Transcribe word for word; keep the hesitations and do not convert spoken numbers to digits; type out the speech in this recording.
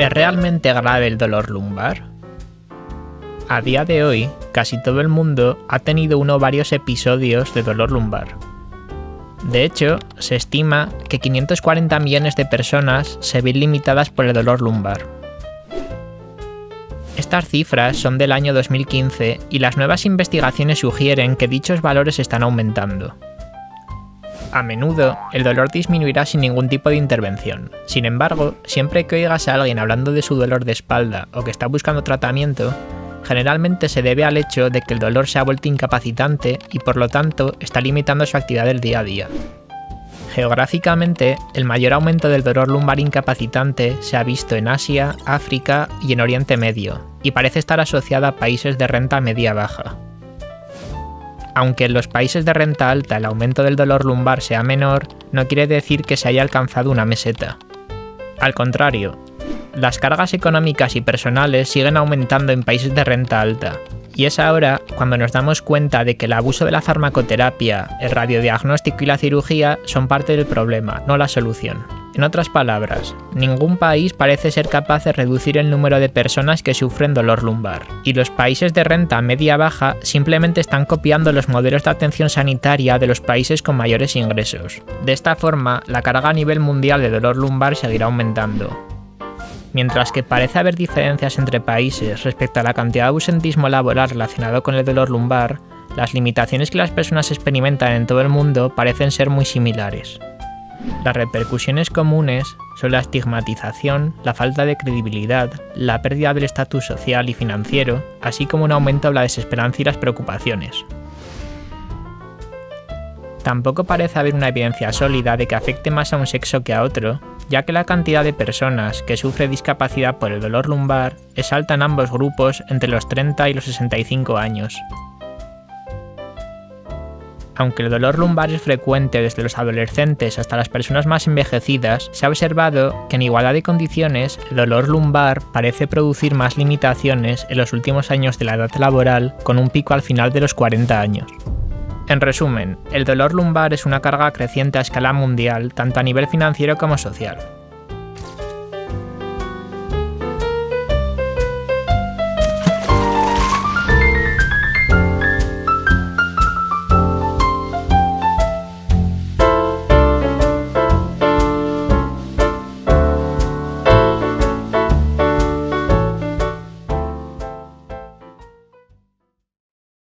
¿Es realmente grave el dolor lumbar? A día de hoy, casi todo el mundo ha tenido uno o varios episodios de dolor lumbar. De hecho, se estima que quinientos cuarenta millones de personas se ven limitadas por el dolor lumbar. Estas cifras son del año dos mil quince y las nuevas investigaciones sugieren que dichos valores están aumentando. A menudo, el dolor disminuirá sin ningún tipo de intervención. Sin embargo, siempre que oigas a alguien hablando de su dolor de espalda o que está buscando tratamiento, generalmente se debe al hecho de que el dolor se ha vuelto incapacitante y por lo tanto está limitando su actividad del día a día. Geográficamente, el mayor aumento del dolor lumbar incapacitante se ha visto en Asia, África y en Oriente Medio, y parece estar asociada a países de renta media-baja. Aunque en los países de renta alta el aumento del dolor lumbar sea menor, no quiere decir que se haya alcanzado una meseta. Al contrario, las cargas económicas y personales siguen aumentando en países de renta alta, y es ahora cuando nos damos cuenta de que el abuso de la farmacoterapia, el radiodiagnóstico y la cirugía son parte del problema, no la solución. En otras palabras, ningún país parece ser capaz de reducir el número de personas que sufren dolor lumbar, y los países de renta media-baja simplemente están copiando los modelos de atención sanitaria de los países con mayores ingresos. De esta forma, la carga a nivel mundial de dolor lumbar seguirá aumentando. Mientras que parece haber diferencias entre países respecto a la cantidad de ausentismo laboral relacionado con el dolor lumbar, las limitaciones que las personas experimentan en todo el mundo parecen ser muy similares. Las repercusiones comunes son la estigmatización, la falta de credibilidad, la pérdida del estatus social y financiero, así como un aumento de la desesperanza y las preocupaciones. Tampoco parece haber una evidencia sólida de que afecte más a un sexo que a otro, ya que la cantidad de personas que sufre discapacidad por el dolor lumbar es alta en ambos grupos entre los treinta y los sesenta y cinco años. Aunque el dolor lumbar es frecuente desde los adolescentes hasta las personas más envejecidas, se ha observado que en igualdad de condiciones el dolor lumbar parece producir más limitaciones en los últimos años de la edad laboral, con un pico al final de los cuarenta años. En resumen, el dolor lumbar es una carga creciente a escala mundial, tanto a nivel financiero como social.